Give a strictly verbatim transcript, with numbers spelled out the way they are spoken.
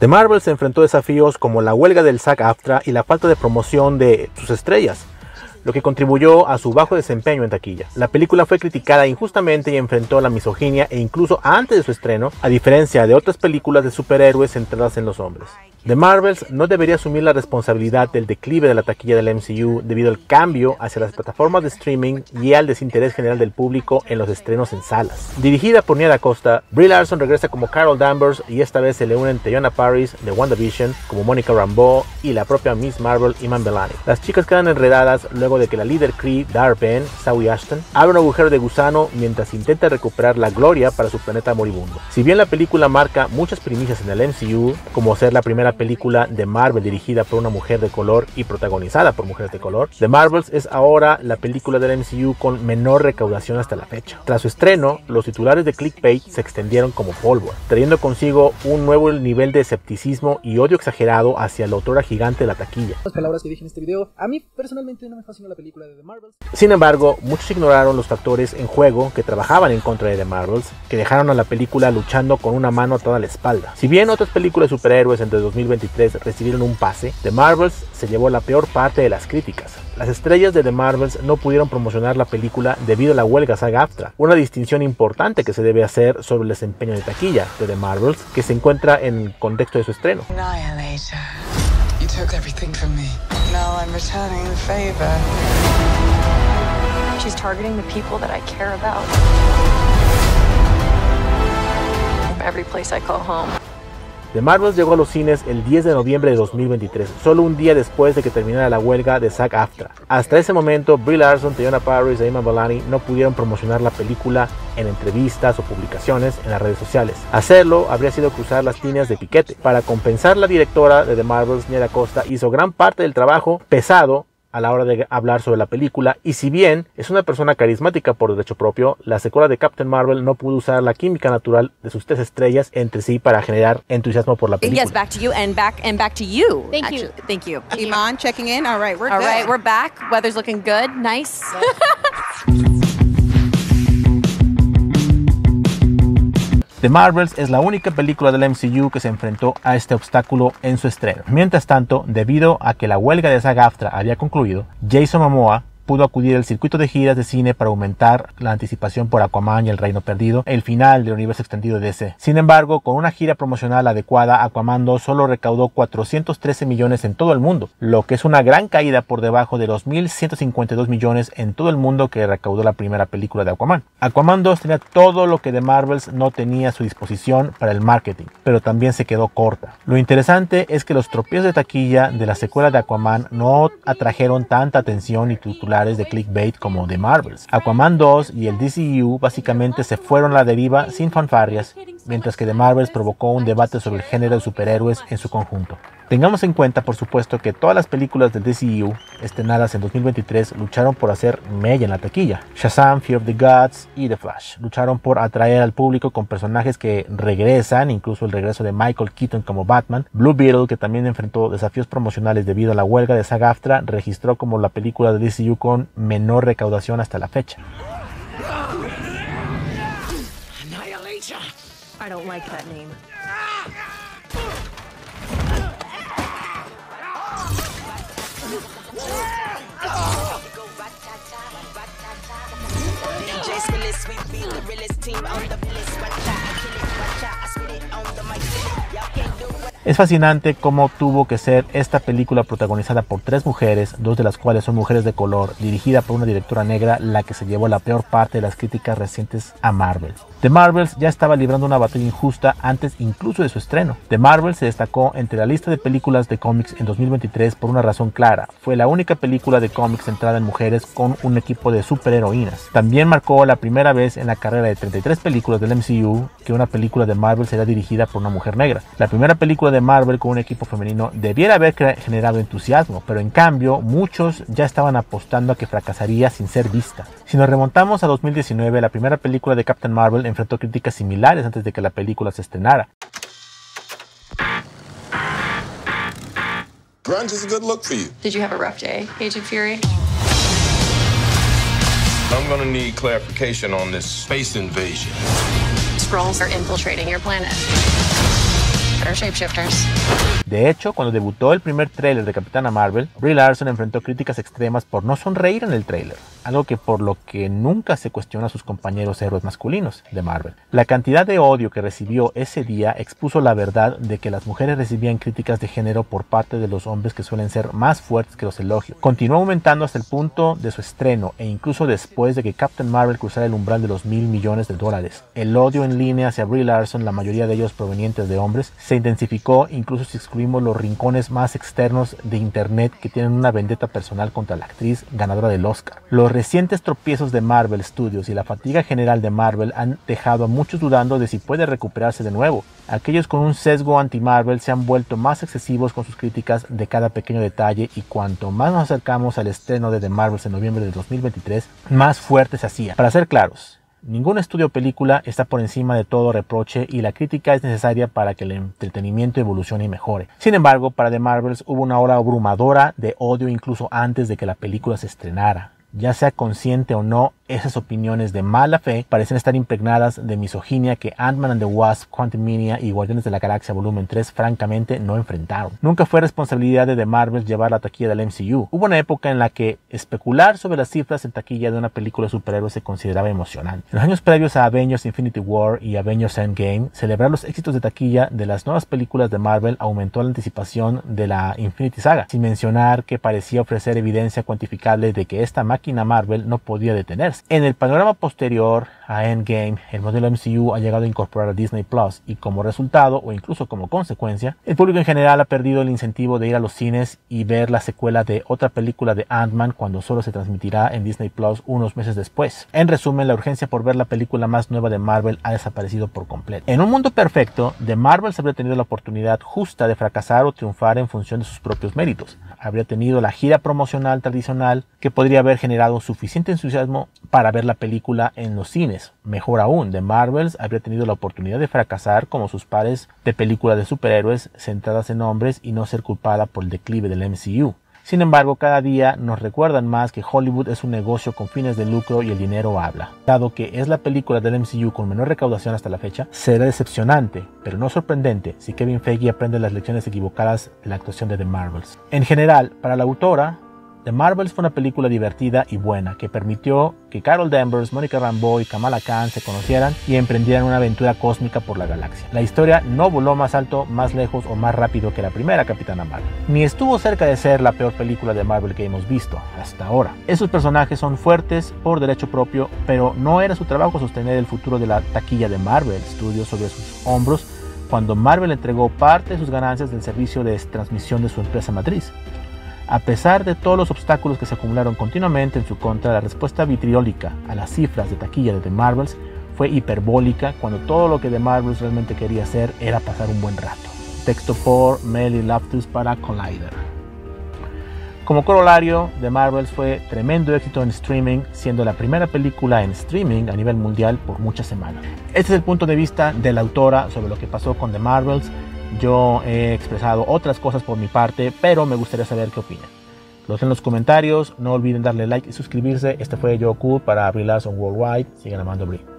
The Marvels se enfrentó a desafíos como la huelga del SAG-AFTRA y la falta de promoción de sus estrellas, lo que contribuyó a su bajo desempeño en taquilla. La película fue criticada injustamente y enfrentó la misoginia e incluso antes de su estreno, a diferencia de otras películas de superhéroes centradas en los hombres. The Marvels no debería asumir la responsabilidad del declive de la taquilla del M C U debido al cambio hacia las plataformas de streaming y al desinterés general del público en los estrenos en salas. Dirigida por Nia DaCosta, Brie Larson regresa como Carol Danvers y esta vez se le unen Teyonah Parris de WandaVision como Monica Rambeau y la propia Miss Marvel Iman Vellani. Las chicas quedan enredadas luego de que la líder Kree, Dar-Benn, Zawe Ashton, abre un agujero de gusano mientras intenta recuperar la gloria para su planeta moribundo. Si bien la película marca muchas primicias en el M C U, como ser la primera película de Marvel dirigida por una mujer de color y protagonizada por mujeres de color, The Marvels es ahora la película del M C U con menor recaudación hasta la fecha. Tras su estreno, los titulares de clickbait se extendieron como pólvora, trayendo consigo un nuevo nivel de escepticismo y odio exagerado hacia la autora gigante de la taquilla. Las palabras que dije en este video, a mí personalmente no me fascinó la película de The Marvels. Sin embargo, muchos ignoraron los factores en juego que trabajaban en contra de The Marvels, que dejaron a la película luchando con una mano atada a la espalda. Si bien otras películas de superhéroes entre dos mil veintitrés recibieron un pase, The Marvels se llevó la peor parte de las críticas. Las estrellas de The Marvels no pudieron promocionar la película debido a la huelga SAG-AFTRA, una distinción importante que se debe hacer sobre el desempeño de taquilla de The Marvels, que se encuentra en el contexto de su estreno. You took everything from me. Now I'm returning the favor. She's targeting the people that I care about. Every place I call home. The Marvels llegó a los cines el diez de noviembre de dos mil veintitrés, solo un día después de que terminara la huelga de SAG-AFTRA. Hasta ese momento, Brie Larson, Teyonah Parris e Iman Vellani no pudieron promocionar la película en entrevistas o publicaciones en las redes sociales. Hacerlo habría sido cruzar las líneas de piquete. Para compensar, la directora de The Marvels, Nia DaCosta, hizo gran parte del trabajo pesado a la hora de hablar sobre la película, y si bien es una persona carismática por derecho propio, la secuela de Captain Marvel no pudo usar la química natural de sus tres estrellas entre sí para generar entusiasmo por la película. Yes, back to you and back and back to you. Thank actually. you. Thank you. Iman checking in. All right, we're All good. right, we're back. Weather's looking good. Nice. The Marvels es la única película del M C U que se enfrentó a este obstáculo en su estreno. Mientras tanto, debido a que la huelga de SAG-AFTRA había concluido, Jason Momoa pudo acudir al circuito de giras de cine para aumentar la anticipación por Aquaman y el Reino Perdido, el final del universo extendido de D C. Sin embargo, con una gira promocional adecuada, Aquaman dos solo recaudó cuatrocientos trece millones en todo el mundo, lo que es una gran caída por debajo de los mil ciento cincuenta y dos millones en todo el mundo que recaudó la primera película de Aquaman. Aquaman dos tenía todo lo que The Marvels no tenía a su disposición para el marketing, pero también se quedó corta. Lo interesante es que los tropiezos de taquilla de la secuela de Aquaman no atrajeron tanta atención y titulares de clickbait como The Marvels. Aquaman dos y el D C U básicamente se fueron a la deriva sin fanfarrias, mientras que The Marvels provocó un debate sobre el género de superhéroes en su conjunto. Tengamos en cuenta, por supuesto, que todas las películas del D C U estrenadas en dos mil veintitrés lucharon por hacer mella en la taquilla. Shazam, Fear of the Gods y The Flash lucharon por atraer al público con personajes que regresan, incluso el regreso de Michael Keaton como Batman. Blue Beetle, que también enfrentó desafíos promocionales debido a la huelga de SAG-AFTRA, registró como la película de D C U con menor recaudación hasta la fecha. I don't like that name. Es fascinante cómo tuvo que ser esta película protagonizada por tres mujeres, dos de las cuales son mujeres de color, dirigida por una directora negra, la que se llevó la peor parte de las críticas recientes a Marvel. The Marvels ya estaba librando una batalla injusta antes incluso de su estreno. The Marvels se destacó entre la lista de películas de cómics en dos mil veintitrés por una razón clara. Fue la única película de cómics centrada en mujeres con un equipo de superheroínas. También marcó la primera vez en la carrera de treinta y tres películas del M C U que una película de Marvel será dirigida por una mujer negra. La primera película de Marvel con un equipo femenino debiera haber generado entusiasmo, pero en cambio muchos ya estaban apostando a que fracasaría sin ser vista. Si nos remontamos a dos mil diecinueve, la primera película de Captain Marvel enfrentó críticas similares antes de que la película se estrenara. Grunge is a good look for you. Did you have a rough day, Agent Fury? I'm gonna need clarification on this space invasion. Skrulls are infiltrating your planet. They're shapeshifters. De hecho, cuando debutó el primer tráiler de Capitana Marvel, Brie Larson enfrentó críticas extremas por no sonreír en el tráiler, algo que por lo que nunca se cuestiona a sus compañeros héroes masculinos de Marvel. La cantidad de odio que recibió ese día expuso la verdad de que las mujeres recibían críticas de género por parte de los hombres que suelen ser más fuertes que los elogios. Continuó aumentando hasta el punto de su estreno e incluso después de que Captain Marvel cruzara el umbral de los mil millones de dólares. El odio en línea hacia Brie Larson, la mayoría de ellos provenientes de hombres, se intensificó incluso si excluimos los rincones más externos de internet que tienen una vendetta personal contra la actriz ganadora del Oscar. Los recientes tropiezos de Marvel Studios y la fatiga general de Marvel han dejado a muchos dudando de si puede recuperarse de nuevo. Aquellos con un sesgo anti-Marvel se han vuelto más excesivos con sus críticas de cada pequeño detalle y cuanto más nos acercamos al estreno de The Marvels en noviembre de dos mil veintitrés, más fuerte se hacía. Para ser claros, ningún estudio o película está por encima de todo reproche y la crítica es necesaria para que el entretenimiento evolucione y mejore. Sin embargo, para The Marvels hubo una ola abrumadora de odio incluso antes de que la película se estrenara. Ya sea consciente o no, esas opiniones de mala fe parecen estar impregnadas de misoginia que Ant-Man and the Wasp, Quantumania y Guardianes de la Galaxia Volumen tres francamente no enfrentaron. Nunca fue responsabilidad de The Marvels llevar la taquilla del M C U. Hubo una época en la que especular sobre las cifras en taquilla de una película de superhéroes se consideraba emocionante. En los años previos a Avengers Infinity War y Avengers Endgame, celebrar los éxitos de taquilla de las nuevas películas de Marvel aumentó la anticipación de la Infinity Saga, sin mencionar que parecía ofrecer evidencia cuantificable de que esta máquina Marvel no podía detenerse. En el panorama posterior a Endgame, el modelo M C U ha llegado a incorporar a Disney Plus y como resultado, o incluso como consecuencia, el público en general ha perdido el incentivo de ir a los cines y ver la secuela de otra película de Ant-Man cuando solo se transmitirá en Disney Plus unos meses después. En resumen, la urgencia por ver la película más nueva de Marvel ha desaparecido por completo. En un mundo perfecto, The Marvels habría tenido la oportunidad justa de fracasar o triunfar en función de sus propios méritos. Habría tenido la gira promocional tradicional que podría haber generado suficiente entusiasmo para ver la película en los cines. Mejor aún, The Marvels habría tenido la oportunidad de fracasar como sus pares de películas de superhéroes centradas en hombres y no ser culpada por el declive del M C U. Sin embargo, cada día nos recuerdan más que Hollywood es un negocio con fines de lucro y el dinero habla. Dado que es la película del M C U con menor recaudación hasta la fecha, será decepcionante, pero no sorprendente si Kevin Feige aprende las lecciones equivocadas de la actuación de The Marvels. En general, para la autora, The Marvels fue una película divertida y buena que permitió que Carol Danvers, Monica Rambeau y Kamala Khan se conocieran y emprendieran una aventura cósmica por la galaxia. La historia no voló más alto, más lejos o más rápido que la primera Capitana Marvel, ni estuvo cerca de ser la peor película de Marvel que hemos visto hasta ahora. Esos personajes son fuertes por derecho propio, pero no era su trabajo sostener el futuro de la taquilla de Marvel Studios sobre sus hombros cuando Marvel entregó parte de sus ganancias del servicio de transmisión de su empresa matriz. A pesar de todos los obstáculos que se acumularon continuamente en su contra, la respuesta vitriólica a las cifras de taquilla de The Marvels fue hiperbólica cuando todo lo que The Marvels realmente quería hacer era pasar un buen rato. Texto por Melly Loftus para Collider. Como corolario, The Marvels fue tremendo éxito en streaming, siendo la primera película en streaming a nivel mundial por muchas semanas. Este es el punto de vista de la autora sobre lo que pasó con The Marvels. Yo he expresado otras cosas por mi parte, pero me gustaría saber qué opinan. Los en los comentarios, no olviden darle like y suscribirse. Este fue Joe Cool para Brie Larson Worldwide. Sigan amando a Brie.